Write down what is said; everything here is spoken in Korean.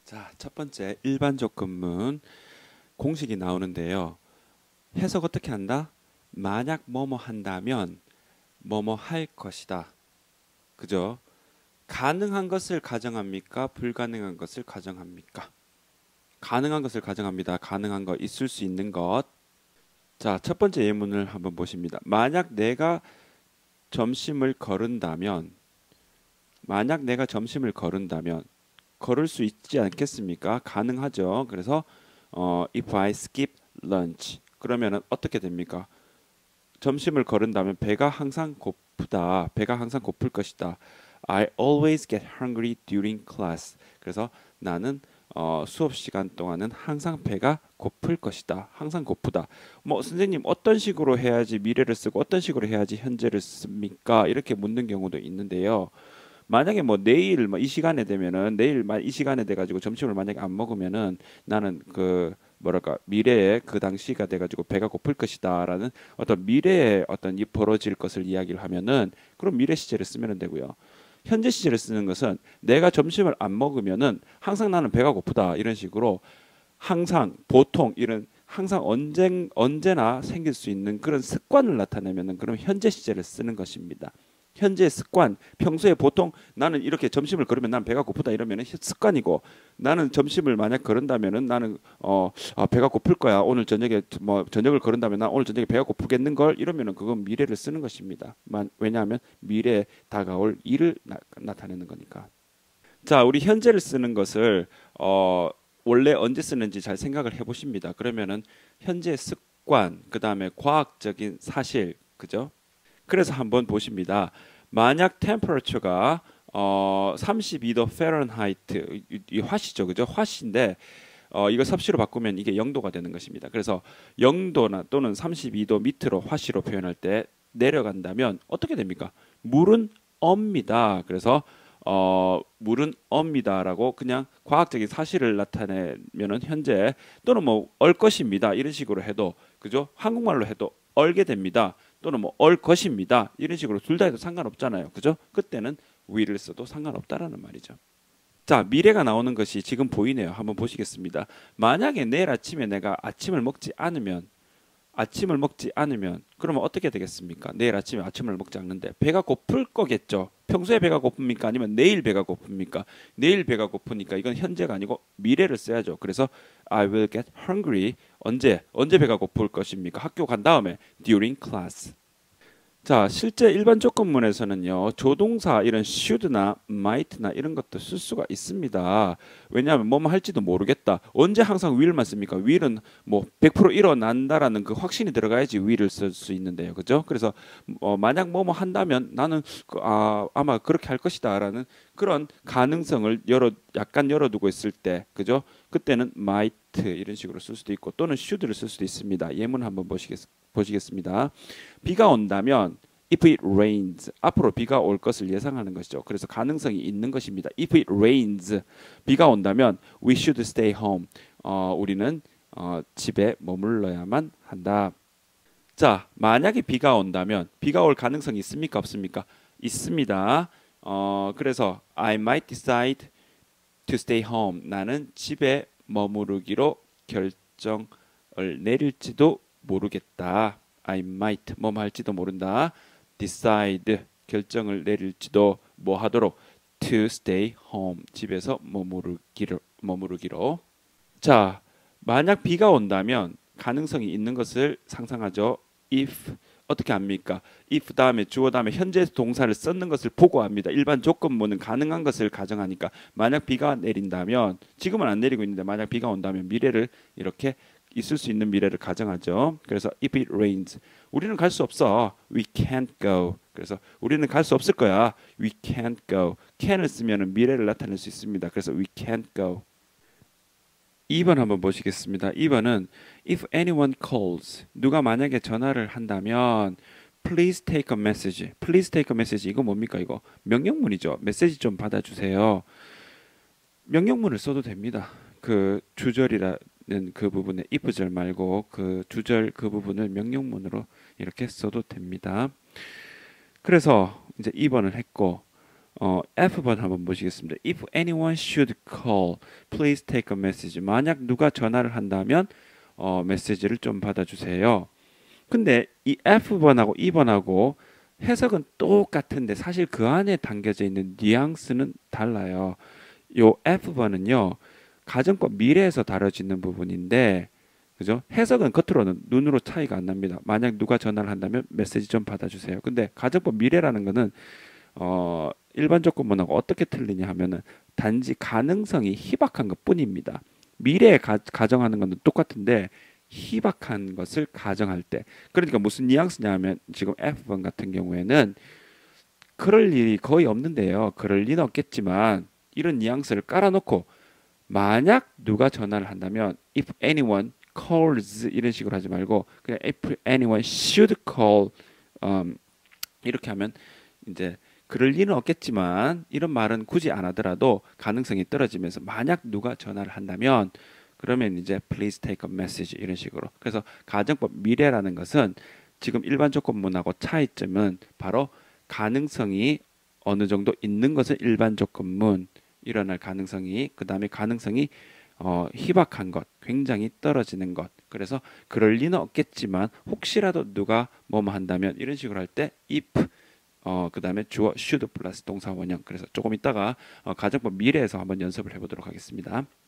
자, 첫 번째 일반 조건문 공식이 나오는데요. 해석 어떻게 한다? 만약 뭐뭐 한다면 뭐뭐 할 것이다. 그죠? 가능한 것을 가정합니까? 불가능한 것을 가정합니까? 가능한 것을 가정합니다. 가능한 것, 있을 수 있는 것. 자, 첫 번째 예문을 한번 보십니다. 만약 내가 점심을 거른다면, 만약 내가 점심을 거른다면, 걸을 수 있지 않겠습니까? 가능하죠. 그래서 if I skip lunch 그러면은 어떻게 됩니까? 점심을 거른다면 배가 항상 고프다. 배가 항상 고플 것이다. I always get hungry during class. 그래서 나는 수업 시간 동안은 항상 배가 고플 것이다. 항상 고프다. 뭐 선생님 어떤 식으로 해야지 미래를 쓰고 어떤 식으로 해야지 현재를 씁니까? 이렇게 묻는 경우도 있는데요. 만약에 뭐 내일 뭐 이 시간에 되면은 내일 이 시간에 돼 가지고 점심을 만약에 안 먹으면은 나는 그 뭐랄까 미래에 그 당시가 돼 가지고 배가 고플 것이다라는 어떤 미래에 어떤 이 벌어질 것을 이야기를 하면은 그럼 미래 시제를 쓰면 되고요. 현재 시제를 쓰는 것은 내가 점심을 안 먹으면은 항상 나는 배가 고프다 이런 식으로 항상 보통 이런 항상 언제나 생길 수 있는 그런 습관을 나타내면은 그럼 현재 시제를 쓰는 것입니다. 현재 습관, 평소에 보통 나는 이렇게 점심을 거르면 난 배가 고프다 이러면 습관이고 나는 점심을 만약 거른다면은 나는 배가 고플 거야. 오늘 저녁에 뭐 저녁을 거른다면 난 오늘 저녁에 배가 고프겠는 걸 이러면은 그건 미래를 쓰는 것입니다. 왜냐하면 미래에 다가올 일을 나타내는 거니까. 자, 우리 현재를 쓰는 것을 원래 언제 쓰는지 잘 생각을 해보십니다. 그러면은 현재 습관, 그 다음에 과학적인 사실, 그죠? 그래서 한번 보십니다. 만약 temperature가 32도 파렌하이트 이 화씨죠, 그죠? 화씨인데 이거 섭씨로 바꾸면 이게 0도가 되는 것입니다. 그래서 0도나 또는 32도 밑으로 화씨로 표현할 때 내려간다면 어떻게 됩니까? 물은 업니다. 그래서 물은 업니다라고 그냥 과학적인 사실을 나타내면은 현재 또는 뭐 얼 것입니다 이런 식으로 해도 그죠? 한국말로 해도 얼게 됩니다. 또는 뭐 얼 것입니다. 이런 식으로 둘 다 해도 상관없잖아요. 그죠? 그때는 will을 써도 상관없다라는 말이죠. 자, 미래가 나오는 것이 지금 보이네요. 한번 보시겠습니다. 만약에 내일 아침에 내가 아침을 먹지 않으면 그러면 어떻게 되겠습니까? 내일 아침에 아침을 먹지 않는데 배가 고플 거겠죠. 평소에 배가 고픕니까? 아니면 내일 배가 고픕니까? 내일 배가 고프니까 이건 현재가 아니고 미래를 써야죠. 그래서 I will get hungry. 언제 배가 고플 것입니까? 학교 간 다음에 during class. 자, 실제 일반 조건문에서는요, 조동사 이런 should나 might나 이런 것도 쓸 수가 있습니다. 왜냐하면 뭐뭐 할지도 모르겠다. 언제 항상 will만 씁니까? will은 뭐 100% 일어난다라는 그 확신이 들어가야지 will을 쓸 수 있는데요. 그죠? 그래서 만약 뭐뭐 한다면 나는 아마 그렇게 할 것이다라는 그런 가능성을 약간 열어두고 있을 때, 그죠? 그때는 might 이런 식으로 쓸 수도 있고 또는 should를 쓸 수도 있습니다. 예문 한번 보시겠습니다. 비가 온다면 if it rains 앞으로 비가 올 것을 예상하는 것이죠. 그래서 가능성이 있는 것입니다. if it rains 비가 온다면 we should stay home 우리는 집에 머물러야만 한다. 자, 만약에 비가 온다면 비가 올 가능성이 있습니까? 없습니까? 있습니다. 그래서 I might decide to stay home 나는 집에 머무르기로 결정을 내릴지도 모르겠다. I might 뭐 할지도 모른다. decide 결정을 내릴지도 뭐 하도록 to stay home 집에서 머무르기로. 자, 만약 비가 온다면 가능성이 있는 것을 상상하죠. if 어떻게 합니까? if 다음에 주어 다음에 현재 동사를 썼는 것을 보고 합니다. 일반 조건문은 가능한 것을 가정하니까 만약 비가 내린다면 지금은 안 내리고 있는데 만약 비가 온다면 미래를 이렇게 있을 수 있는 미래를 가정하죠. 그래서 if it rains 우리는 갈 수 없어. we can't go. 그래서 우리는 갈 수 없을 거야. we can't go. can을 쓰면 미래를 나타낼 수 있습니다. 그래서 we can't go. 2번 한번 보시겠습니다. 2번은 if anyone calls 누가 만약에 전화를 한다면 please take a message. please take a message 이거 뭡니까 이거? 명령문이죠. 메시지 좀 받아주세요. 명령문을 써도 됩니다. 그 주절이라는 그 부분에 if절 말고 그 주절 그 부분을 명령문으로 이렇게 써도 됩니다. 그래서 이제 2번을 했고 F번 한번 보시겠습니다. If anyone should call, please take a message. 만약 누가 전화를 한다면 메시지를 좀 받아주세요. 근데 이 F번하고 2번하고 해석은 똑같은데 사실 그 안에 담겨져 있는 뉘앙스는 달라요. 요 F번은요, 가정법 미래에서 다뤄지는 부분인데, 그죠? 해석은 겉으로는 눈으로 차이가 안 납니다. 만약 누가 전화를 한다면 메시지 좀 받아주세요. 근데 가정법 미래라는 거는 일반 조건문하고 어떻게 틀리냐 하면은 단지 가능성이 희박한 것뿐입니다. 미래에 가정하는 건 똑같은데 희박한 것을 가정할 때, 그러니까 무슨 뉘앙스냐면 지금 F번 같은 경우에는 그럴 일이 거의 없는데요. 그럴 리는 없겠지만 이런 뉘앙스를 깔아놓고 만약 누가 전화를 한다면 if anyone calls 이런 식으로 하지 말고 그냥 if anyone should call 이렇게 하면 이제 그럴 리는 없겠지만 이런 말은 굳이 안 하더라도 가능성이 떨어지면서 만약 누가 전화를 한다면 그러면 이제 please take a message 이런 식으로. 그래서 가정법 미래라는 것은 지금 일반 조건문하고 차이점은 바로 가능성이 어느 정도 있는 것은 일반 조건문, 일어날 가능성이, 그 다음에 가능성이 희박한 것, 굉장히 떨어지는 것. 그래서 그럴 리는 없겠지만 혹시라도 누가 뭐뭐 한다면 이런 식으로 할 때 if 그 다음에 주어 should 플러스 동사 원형. 그래서 조금 이따가 가정법 미래에서 한번 연습을 해보도록 하겠습니다.